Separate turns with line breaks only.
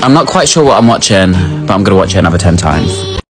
I'm not quite sure what I'm watching, but I'm gonna watch it another 10 times.